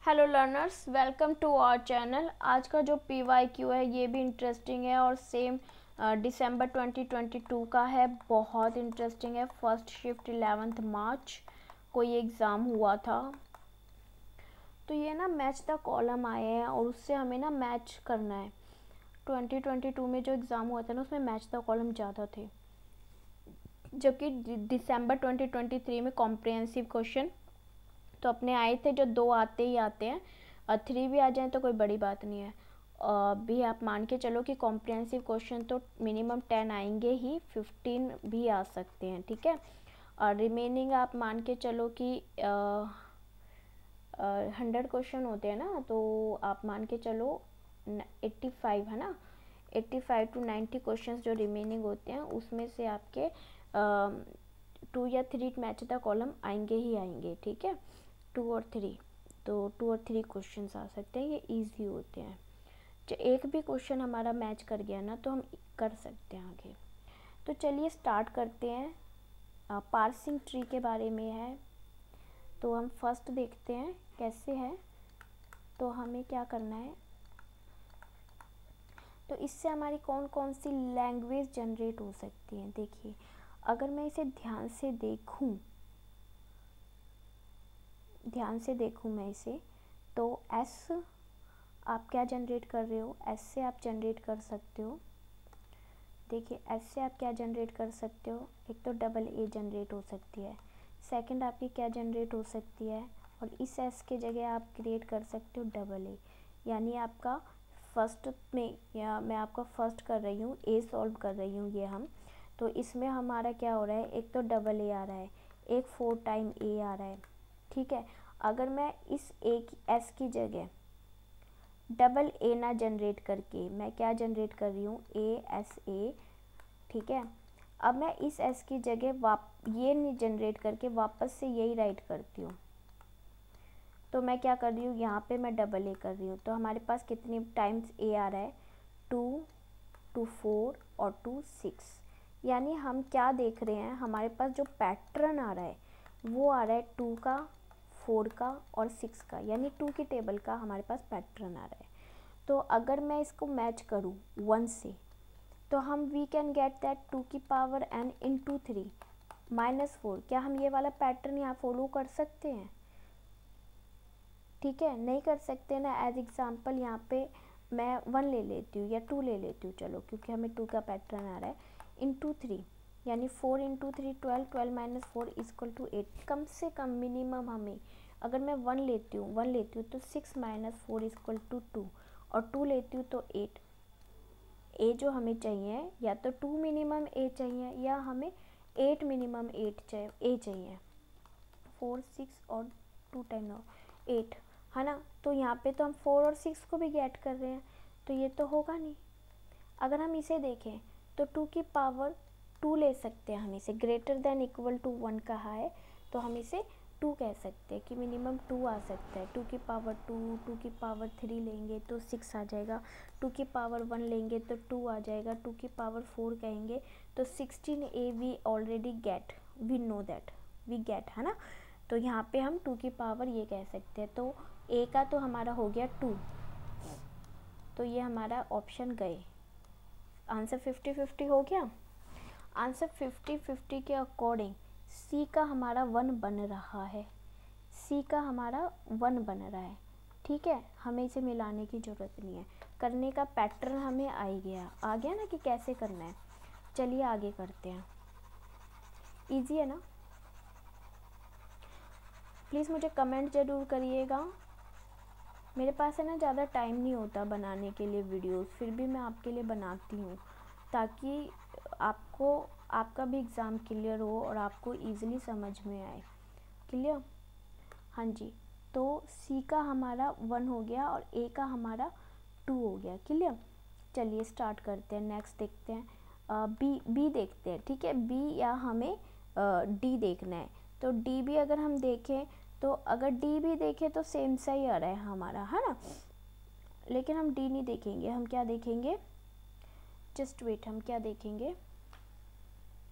Hello learners, welcome to our channel. आज का जो PYQ है ये भी इंटरेस्टिंग है और सेम दिसंबर 2022 का है। बहुत इंटरेस्टिंग है। फर्स्ट शिफ्ट 11 मार्च को ये एग्ज़ाम हुआ था। तो ये ना मैच द कॉलम आए हैं और उससे हमें ना मैच करना है। 2022 में जो एग्ज़ाम हुआ था ना उसमें मैच द कॉलम ज़्यादा थे, जबकि दिसंबर 2023 में कॉम्प्रिहेंसिव क्वेश्चन तो अपने आए थे जो 2 आते ही आते हैं, और 3 भी आ जाए तो कोई बड़ी बात नहीं है। भी आप मान के चलो कि कॉम्प्रिहेंसिव क्वेश्चन तो मिनिमम 10 आएंगे ही, 15 भी आ सकते हैं, ठीक है। और रिमेनिंग आप मान के चलो कि 100 क्वेश्चन होते हैं ना, तो आप मान के चलो 85 है ना, 85 to 90 क्वेश्चन जो रिमेनिंग होते हैं उसमें से आपके 2 या 3 मैच द कॉलम आएंगे ही आएंगे, ठीक है। 2 और 3, तो 2 और 3 क्वेश्चन आ सकते हैं, ये इजी होते हैं। जो एक भी क्वेश्चन हमारा मैच कर गया ना तो हम कर सकते हैं आगे। तो चलिए स्टार्ट करते हैं। पार्सिंग ट्री के बारे में है, तो हम फर्स्ट देखते हैं कैसे है। तो हमें क्या करना है, तो इससे हमारी कौन कौन सी लैंग्वेज जनरेट हो सकती हैं। देखिए, अगर मैं इसे ध्यान से देखूं मैं इसे, तो एस आप क्या जनरेट कर रहे हो, एस से आप जनरेट कर सकते हो। देखिए, एस से आप क्या जनरेट कर सकते हो, एक तो डबल ए जनरेट हो सकती है, सेकंड आपकी क्या जनरेट हो सकती है, और इस एस के जगह आप क्रिएट कर सकते हो डबल ए। यानी आपका फर्स्ट में, या मैं आपका फर्स्ट कर रही हूँ, ए सॉल्व कर रही हूँ ये हम, तो इसमें हमारा क्या हो रहा है, एक तो डबल ए आ रहा है, एक 4 टाइम ए आ रहा है, ठीक है। अगर मैं इस ए की एस की जगह डबल ए ना जनरेट करके मैं क्या जनरेट कर रही हूँ, ए एस ए, ठीक है। अब मैं इस एस की जगह ये नहीं जनरेट करके वापस से यही राइट करती हूँ, तो मैं क्या कर रही हूँ, यहाँ पे मैं डबल ए कर रही हूँ। तो हमारे पास कितने टाइम्स ए आ रहा है, 2, 2 4 और 2 6। यानी हम क्या देख रहे हैं, हमारे पास जो पैटर्न आ रहा है वो आ रहा है 2 का, 4 का और 6 का, यानी 2 की टेबल का हमारे पास पैटर्न आ रहा है। तो अगर मैं इसको मैच करूँ 1 से, तो हम वी कैन गेट दैट 2 की पावर n इंटू 3 -4। क्या हम ये वाला पैटर्न यहाँ फॉलो कर सकते हैं, ठीक है। नहीं कर सकते ना। एज एग्जाम्पल यहाँ पे मैं 1 ले लेती हूँ या 2 ले लेती हूँ, चलो, क्योंकि हमें 2 का पैटर्न आ रहा है, इंटू 3, यानी 4 इंटू 3 12, 12 माइनस 4 इक्वल टू 8। कम से कम मिनिमम हमें, अगर मैं 1 लेती हूँ तो 6 माइनस 4 इक्वल टू 2, और 2 लेती हूँ तो 8। ए जो हमें चाहिए, या तो 2 मिनिमम ए चाहिए, या हमें 8 मिनिमम ए चाहिए। 4 6 और 2 टाइम 8 है ना। तो यहाँ पे तो हम 4 और 6 को भी गेट कर रहे हैं, तो ये तो होगा नहीं। अगर हम इसे देखें तो 2 की पावर 2 ले सकते हैं हम इसे, ग्रेटर देन इक्वल टू 1 कहा है, तो हम इसे 2 कह सकते हैं कि मिनिमम 2 आ सकता है। 2 की पावर 2, 2 की पावर 3 लेंगे तो 6 आ जाएगा, 2 की पावर 1 लेंगे तो 2 आ जाएगा, 2 की पावर 4 कहेंगे तो 16a we already get, we know that we get, है ना। तो यहाँ पे हम 2 की पावर ये कह सकते हैं। तो a का तो हमारा हो गया 2, तो ये हमारा ऑप्शन गए। आंसर 50-50 हो गया। आंसर 50-50 के अकॉर्डिंग सी का हमारा 1 बन रहा है, सी का हमारा 1 बन रहा है, ठीक है। हमें इसे मिलाने की ज़रूरत नहीं है, करने का पैटर्न हमें आ गया ना कि कैसे करना है। चलिए आगे करते हैं। इजी है ना। प्लीज़ मुझे कमेंट ज़रूर करिएगा। मेरे पास है ना ज़्यादा टाइम नहीं होता बनाने के लिए वीडियोस, फिर भी मैं आपके लिए बनाती हूँ ताकि आपका भी एग्ज़ाम क्लियर हो और आपको इजीली समझ में आए। क्लियर, हाँ जी। तो सी का हमारा 1 हो गया और ए का हमारा 2 हो गया। क्लियर, चलिए स्टार्ट करते हैं। नेक्स्ट देखते हैं बी देखते हैं, ठीक है। बी या हमें डी देखना है। तो डी भी अगर हम देखें, तो अगर डी भी देखें तो सेम सा ही आ रहा है हमारा, है ना। लेकिन हम डी नहीं देखेंगे, हम क्या देखेंगे, जस्ट वेट, हम क्या देखेंगे,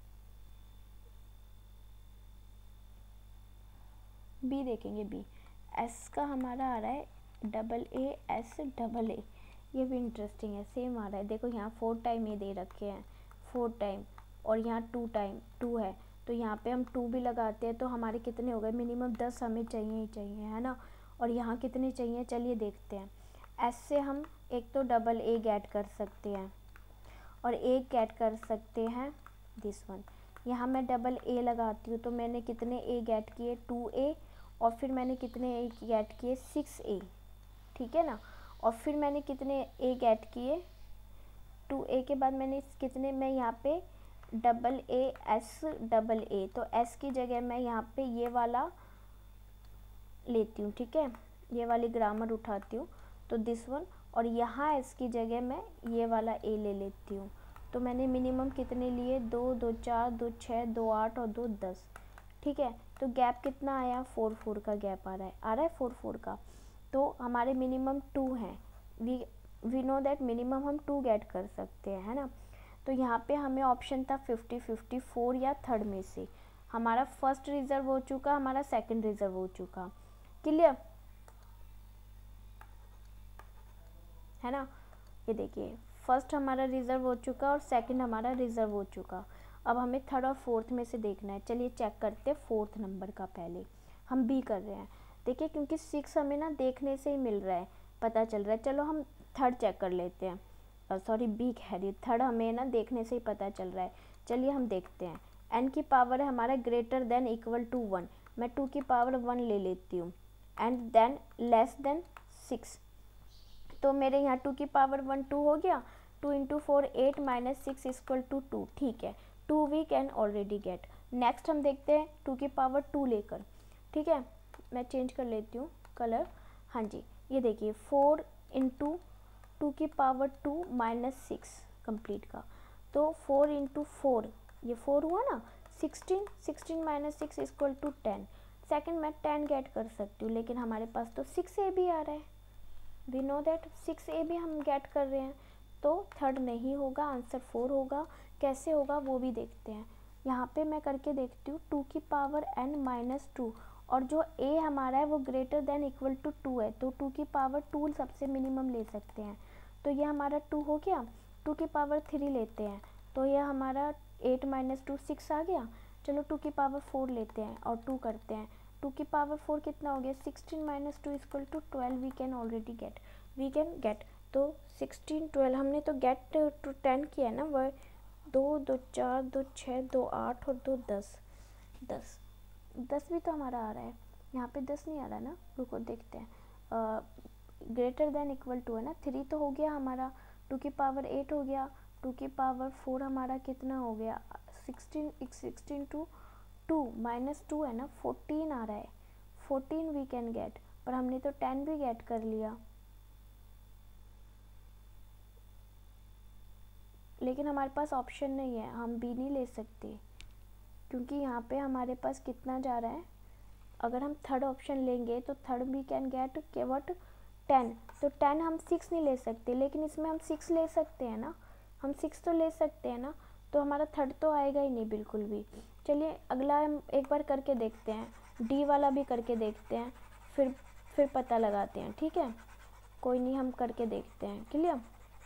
बी देखेंगे। बी एस का हमारा आ रहा है double A S double A, ये भी इंटरेस्टिंग है, सेम आ रहा है। देखो यहाँ 4 टाइम ए दे रखे हैं, 4 टाइम, और यहाँ 2 टाइम 2 है, तो यहाँ पे हम 2 भी लगाते हैं तो हमारे कितने हो गए, मिनिमम 10 हमें चाहिए ही चाहिए, है ना। और यहाँ कितने चाहिए, चलिए देखते हैं। एस से हम एक तो डबल ए गेट कर सकते हैं और एक गेट कर सकते हैं दिस वन। यहाँ मैं डबल ए लगाती हूँ तो मैंने कितने ए गेट किए, 2a, और फिर मैंने कितने ए गेट किए, 6a, ठीक है ना। और फिर मैंने कितने ए गेट किए, 2a के बाद मैंने कितने, मैं यहाँ पे double A S double A, तो एस की जगह मैं यहाँ पे ये वाला लेती हूँ, ठीक है, ये वाली ग्रामर उठाती हूँ, तो दिस वन, और यहाँ एस की जगह मैं ये वाला ए ले लेती हूँ। तो मैंने मिनिमम कितने लिए, 2 2 4 2 6 2 8 और 2 10, ठीक है। तो गैप कितना आया, 4 4 का गैप आ रहा है 4 4 का। तो हमारे मिनिमम 2 हैं, वी नो दैट मिनिमम हम 2 गेट कर सकते हैं, है ना। तो यहाँ पे हमें ऑप्शन था 50 54 या थर्ड में से। हमारा फर्स्ट रिजर्व हो चुका, हमारा सेकंड रिजर्व हो चुका, क्लियर है ना। ये देखिए फर्स्ट हमारा रिजर्व हो चुका और सेकंड हमारा रिजर्व हो चुका। अब हमें थर्ड और फोर्थ में से देखना है। चलिए चेक करते हैं फोर्थ नंबर का, पहले हम बी कर रहे हैं। देखिए क्योंकि 6 हमें ना देखने से ही मिल रहा है, पता चल रहा है। चलो हम थर्ड चेक कर लेते हैं, सॉरी बी कह रही, थर्ड हमें ना देखने से ही पता चल रहा है। चलिए हम देखते हैं। एन की पावर है हमारा ग्रेटर देन इक्वल टू 1, मैं 2 की पावर 1 ले लेती हूँ, एंड देन लेस देन 6, तो मेरे यहाँ 2 की पावर 1 2 हो गया, 2 इंटू 4 8 माइनस 6 इक्वल टू 2, ठीक है, 2 we can already get. Next हम देखते हैं 2 की पावर 2 लेकर, ठीक है, मैं चेंज कर लेती हूँ कलर, हाँ जी। ये देखिए 4 इंटू 2 की पावर 2 माइनस 6 कंप्लीट का, तो 4 इंटू 4, ये 4 हुआ ना, 16 16 माइनस 6 इक्वल टू 10। सेकेंड मैं 10 गेट कर सकती हूँ, लेकिन हमारे पास तो 6a भी आ रहा है, वी नो दैट 6a भी हम गेट कर रहे हैं, तो थर्ड नहीं होगा, आंसर 4 होगा। कैसे होगा वो भी देखते हैं। यहाँ पे मैं करके देखती हूँ, 2 की पावर n माइनस 2, और जो a हमारा है वो ग्रेटर देन इक्वल टू 2 है, तो 2 की पावर 2 सबसे मिनिमम ले सकते हैं, तो ये हमारा 2 हो गया। 2 की पावर 3 लेते हैं, तो यह हमारा 8 माइनस 2 6 आ गया। चलो 2 की पावर 4 लेते हैं और 2 करते हैं, 2 की पावर 4 कितना हो गया, 16 minus 2 equal to 12, we can already get, we can get. तो 16 12 हमने तो गेट टू 10 किया है ना, वह 2 2 4 2 6 2 8 और 2 10 10 10 भी तो हमारा आ रहा है, यहाँ पे 10 नहीं आ रहा ना, रुको देखते हैं। ग्रेटर देन इक्वल टू है ना, 3 तो हो गया हमारा, 2 की पावर 8 हो गया, 2 की पावर 4 हमारा कितना हो गया, 16 टू 2 माइनस 2 है ना, 14 आ रहा है, 14 वी कैन गेट, पर हमने तो 10 भी गेट कर लिया, लेकिन हमारे पास ऑप्शन नहीं है, हम बी नहीं ले सकते, क्योंकि यहाँ पे हमारे पास कितना जा रहा है। अगर हम थर्ड ऑप्शन लेंगे तो थर्ड वी कैन गेट केवट 10, तो 10 हम 6 नहीं ले सकते, लेकिन इसमें हम 6 ले सकते हैं ना, हम 6 तो ले सकते हैं ना, तो हमारा थर्ड तो आएगा ही नहीं बिल्कुल भी। चलिए अगला हम एक बार करके देखते हैं, डी वाला भी करके देखते हैं, फिर पता लगाते हैं, ठीक है, कोई नहीं, हम करके देखते हैं, क्लियर।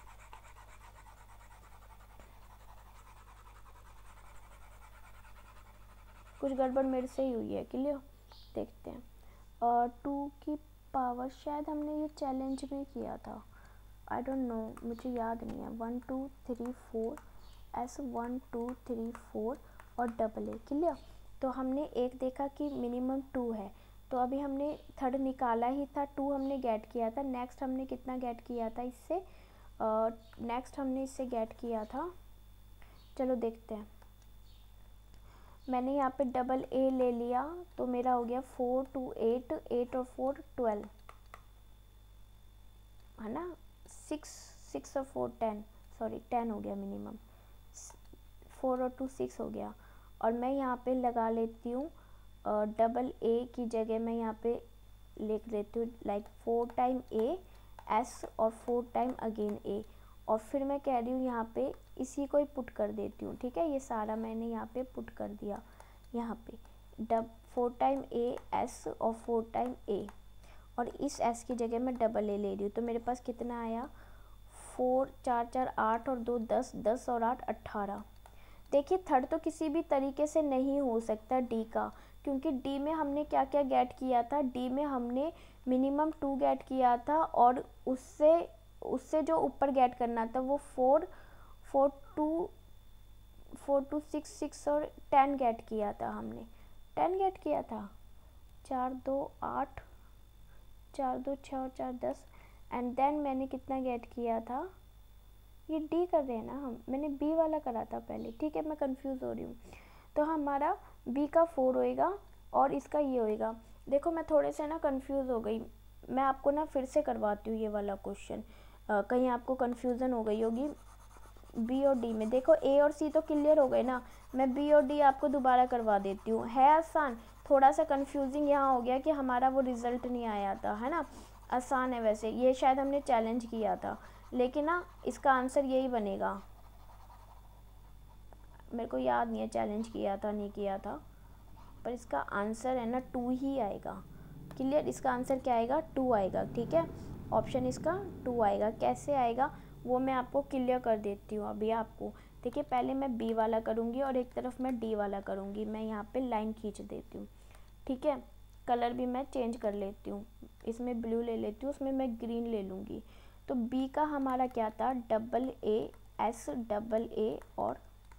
कुछ गड़बड़ मेरे से ही हुई है, क्लियर, देखते हैं। और 2 की पावर शायद हमने ये चैलेंज में किया था, आई डोंट नो, मुझे याद नहीं है। 1 2 3 4 एस 1 2 3 4 और डबल ए, क्लियर। तो हमने एक देखा कि मिनिमम 2 है, तो अभी हमने थर्ड निकाला ही था, 2 हमने गेट किया था। नेक्स्ट हमने कितना गेट किया था इससे, नेक्स्ट हमने इससे गेट किया था, चलो देखते हैं। मैंने यहाँ पे डबल ए ले लिया, तो मेरा हो गया 4 2 8 8 और 4 12, है ना, 6 6 और 4 10, सॉरी 10 हो गया मिनिमम, 4 और 2 6 हो गया। और मैं यहाँ पे लगा लेती हूँ डबल ए की जगह मैं यहाँ पे लिख लेती हूँ लाइक 4 टाइम ए एस और 4 टाइम अगेन ए, और फिर मैं कह रही हूँ यहाँ पे इसी को ही पुट कर देती हूँ, ठीक है, ये सारा मैंने यहाँ पे पुट कर दिया, यहाँ पे 4 टाइम ए एस और 4 टाइम ए। और इस s की जगह मैं डबल ए ले रही हूँ, तो मेरे पास कितना आया 4 4 4 8 और 2 10, 10 और 8 18। देखिए थर्ड तो किसी भी तरीके से नहीं हो सकता डी का, क्योंकि डी में हमने क्या क्या गेट किया था, डी में हमने मिनिमम 2 गेट किया था और उससे जो ऊपर गेट करना था वो 4 2 6 6 और 10 गेट किया था, हमने 10 गेट किया था, 4 2 8, 4 2 6 और 4 10, एंड देन मैंने कितना गेट किया था, ये डी कर रहे हैं ना हम, मैंने बी वाला करा था पहले, ठीक है मैं कंफ्यूज हो रही हूँ। तो हमारा बी का 4 होएगा और इसका ये होएगा। देखो मैं थोड़े से ना कंफ्यूज हो गई, मैं आपको ना फिर से करवाती हूँ ये वाला क्वेश्चन, कहीं आपको कंफ्यूजन हो गई होगी बी और डी में। देखो ए और सी तो क्लियर हो गए ना, मैं बी और डी आपको दोबारा करवा देती हूँ, है आसान। थोड़ा सा कंफ्यूजिंग यहाँ हो गया कि हमारा वो रिजल्ट नहीं आया था, है ना। आसान है वैसे, ये शायद हमने चैलेंज किया था, लेकिन ना इसका आंसर यही बनेगा। मेरे को याद नहीं है चैलेंज किया था नहीं किया था, पर इसका आंसर है ना 2 ही आएगा। क्लियर, इसका आंसर क्या आएगा 2 आएगा, ठीक है। ऑप्शन इसका 2 आएगा। कैसे आएगा वो मैं आपको क्लियर कर देती हूँ अभी आपको। देखिए पहले मैं बी वाला करूँगी और एक तरफ मैं डी वाला करूँगी। मैं यहाँ पे लाइन खींच देती हूँ, ठीक है। कलर भी मैं चेंज कर लेती हूँ, इसमें ब्लू ले लेती हूँ, उसमें मैं ग्रीन ले लूँगी। तो बी का हमारा क्या था, double A S double A और,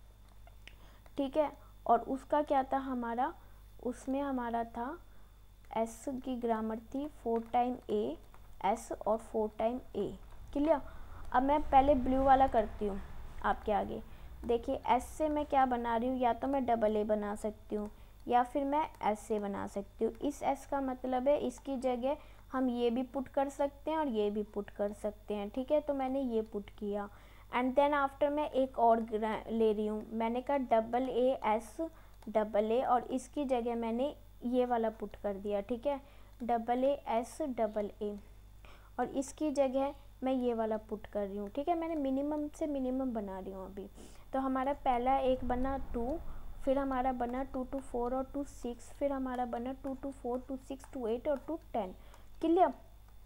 ठीक है। और उसका क्या था हमारा, उसमें हमारा था एस की ग्रामर थी 4 टाइम ए एस और 4 टाइम ए। क्लियर। अब मैं पहले ब्लू वाला करती हूँ आपके आगे। देखिए एस से मैं क्या बना रही हूँ, या तो मैं डबल ए बना सकती हूँ या फिर मैं एस से बना सकती हूँ। इस एस का मतलब है इसकी जगह हम ये भी पुट कर सकते हैं और ये भी पुट कर सकते हैं, ठीक है। तो मैंने ये पुट किया एंड देन आफ्टर मैं एक और ले रही हूँ। मैंने कहा double A S double A और इसकी जगह मैंने ये वाला पुट कर दिया, ठीक है। Double A S double A और इसकी जगह मैं ये वाला पुट कर रही हूँ, ठीक है। मैंने मिनिमम से मिनिमम बना रही हूँ अभी। तो हमारा पहला एक बना 2, फिर हमारा बना 2 2 4 और 2 6, फिर हमारा बना 2 2 4 2 6 2 8 और 2 10। क्लियर।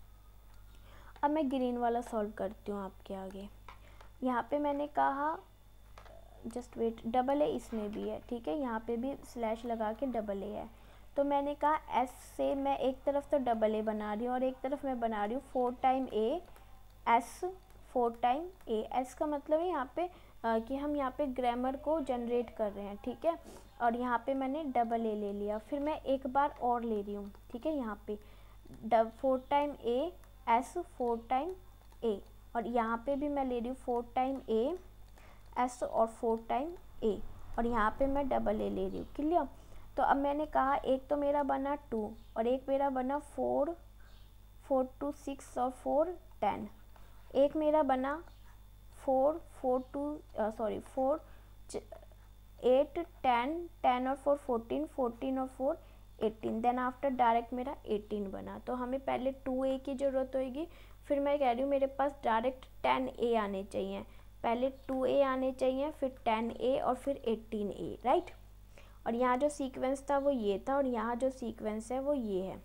अब मैं ग्रीन वाला सॉल्व करती हूँ आपके आगे। यहाँ पे मैंने कहा जस्ट वेट, डबल ए इसमें भी है, ठीक है। यहाँ पे भी स्लैश लगा के डबल ए है। तो मैंने कहा एस से मैं एक तरफ तो डबल ए बना रही हूँ और एक तरफ मैं बना रही हूँ 4 time A S 4 time A. S का मतलब है यहाँ पे कि हम यहाँ पे ग्रामर को जनरेट कर रहे हैं, ठीक है। और यहाँ पे मैंने डबल ए ले लिया, फिर मैं एक बार और ले रही हूँ, ठीक है। यहाँ पे 4 time A S 4 time A और यहाँ पे भी मैं ले रही हूँ 4 टाइम ए एस और 4 टाइम ए और यहाँ पे मैं डबल ए ले रही हूँ। क्लियर। तो अब मैंने कहा एक तो मेरा बना 2 और एक मेरा बना 4 2 6 और 4 10। एक मेरा बना 4 8 10 और 4 14 14 और 4 18। देन आफ्टर डायरेक्ट मेरा 18 बना। तो हमें पहले 2a की ज़रूरत होगी, फिर मैं कह रही हूँ मेरे पास डायरेक्ट 10a आने चाहिए। पहले 2a आने चाहिए, फिर 10a और फिर 18a, राइट। और यहाँ जो सीक्वेंस था वो ये था और यहाँ जो सीक्वेंस है वो ये है।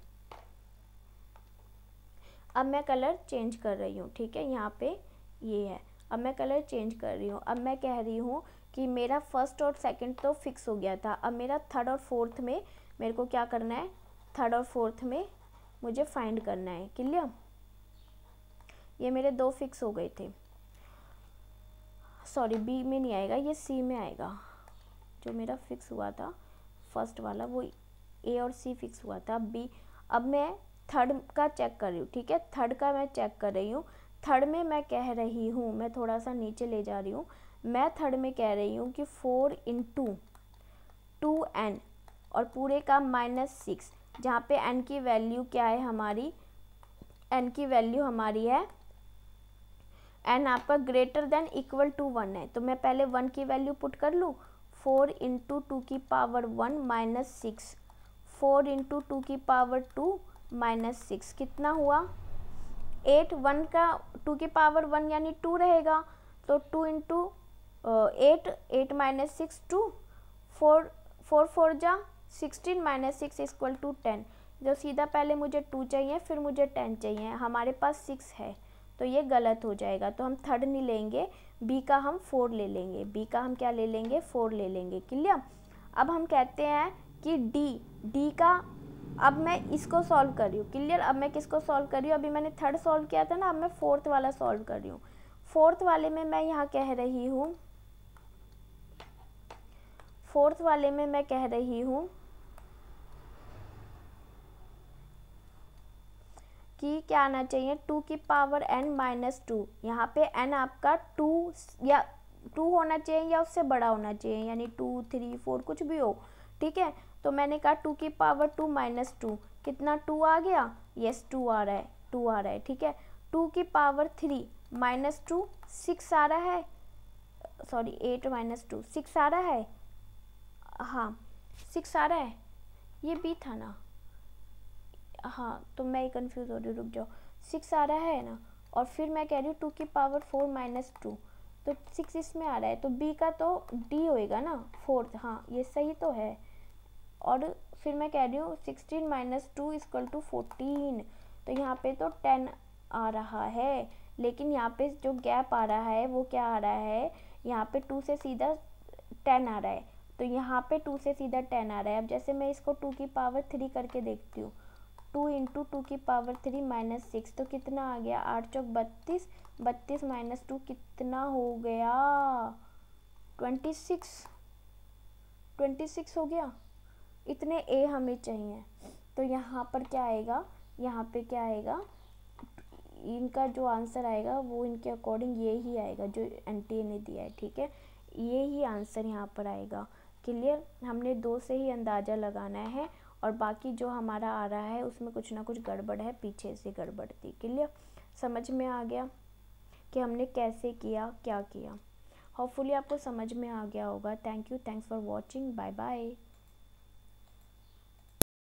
अब मैं कलर चेंज कर रही हूँ, ठीक है। यहाँ पे ये है, अब मैं कलर चेंज कर रही हूँ। अब मैं कह रही हूँ कि मेरा फर्स्ट और सेकंड तो फिक्स हो गया था, अब मेरा थर्ड और फोर्थ में मेरे को क्या करना है, थर्ड और फोर्थ में मुझे फाइंड करना है। क्लियर। ये मेरे 2 फिक्स हो गए थे, सॉरी बी में नहीं आएगा, ये सी में आएगा। जो मेरा फिक्स हुआ था फर्स्ट वाला वो ए और सी फिक्स हुआ था। बी, अब मैं थर्ड का चेक कर रही हूँ, ठीक है। थर्ड का मैं चेक कर रही हूँ। थर्ड में मैं कह रही हूँ, मैं थोड़ा सा नीचे ले जा रही हूँ, मैं थर्ड में कह रही हूँ कि 4 इंटू 2n और पूरे का -6, जहाँ पे n की वैल्यू क्या है हमारी, n की वैल्यू हमारी है, n आपका ग्रेटर देन इक्वल टू 1 है। तो मैं पहले 1 की वैल्यू पुट कर लूँ, 4 इंटू 2 की पावर 1 -6, 4 इंटू 2 की पावर 2 -6 कितना हुआ 8। 1 का 2 की पावर 1 यानी 2 रहेगा, तो 2 इंटू 8, 8 -6 2, 4 4 4 जा 16 -6 इक्वल टू 10। जो सीधा पहले मुझे 2 चाहिए फिर मुझे 10 चाहिए, हमारे पास 6 है तो ये गलत हो जाएगा। तो हम थर्ड नहीं लेंगे, बी का हम 4 ले लेंगे, बी का हम क्या ले लेंगे 4 ले लेंगे। क्लियर। अब हम कहते हैं कि डी का, अब मैं इसको सॉल्व कर रही हूँ। क्लियर। अब मैं किसको सॉल्व कर रही हूँ, अभी मैंने थर्ड सॉल्व किया था ना, अब मैं फोर्थ वाला सॉल्व कर रही हूँ। फोर्थ वाले में मैं यहाँ कह रही हूँ, फोर्थ वाले में मैं कह रही हूँ कि क्या आना चाहिए 2 की पावर n -2। यहाँ पे n आपका 2 या 2 होना चाहिए या उससे बड़ा होना चाहिए, यानी 2 3 4 कुछ भी हो। ठीक है। तो मैंने कहा 2 की पावर 2 -2 कितना 2 आ गया, यस 2 आ रहा है, 2 आ रहा है। ठीक है। 2 की पावर 3 -2 6 आ रहा है, सॉरी 8 -2 6 आ रहा है, हाँ 6 आ रहा है, ये भी था ना, हाँ तो मैं कंफ्यूज हो रही हूँ, रुक जाओ। 6 आ रहा है ना, और फिर मैं कह रही हूँ 2 की पावर 4 -2 तो 6 इसमें आ रहा है, तो बी का तो डी होएगा ना फोर्थ, हाँ ये सही तो है। और फिर मैं कह रही हूँ 16 - 2 = 14, तो यहाँ पे तो 10 आ रहा है, लेकिन यहाँ पे जो गैप आ रहा है वो क्या आ रहा है, यहाँ पे 2 से सीधा 10 आ रहा है, तो यहाँ पे 2 से सीधा 10 आ रहा है। अब जैसे मैं इसको 2 की पावर 3 करके देखती हूँ, 2 × 2 की पावर 3 -6 तो कितना आ गया, 8 चौक 32, 32 - 2 कितना हो गया 26, 26 हो गया। इतने ए हमें चाहिए, तो यहाँ पर क्या आएगा, यहाँ पे क्या आएगा, इनका जो आंसर आएगा वो इनके अकॉर्डिंग ये ही आएगा जो एनटीए ने दिया है। ठीक है, ये ही आंसर यहाँ पर आएगा। क्लियर। हमने 2 से ही अंदाज़ा लगाना है, और बाकी जो हमारा आ रहा है उसमें कुछ ना कुछ गड़बड़ है, पीछे से गड़बड़ थी। क्लियर। समझ में आ गया कि हमने कैसे किया, क्या किया। होपफुली आपको समझ में आ गया होगा। Thank you, thanks for watching, bye bye.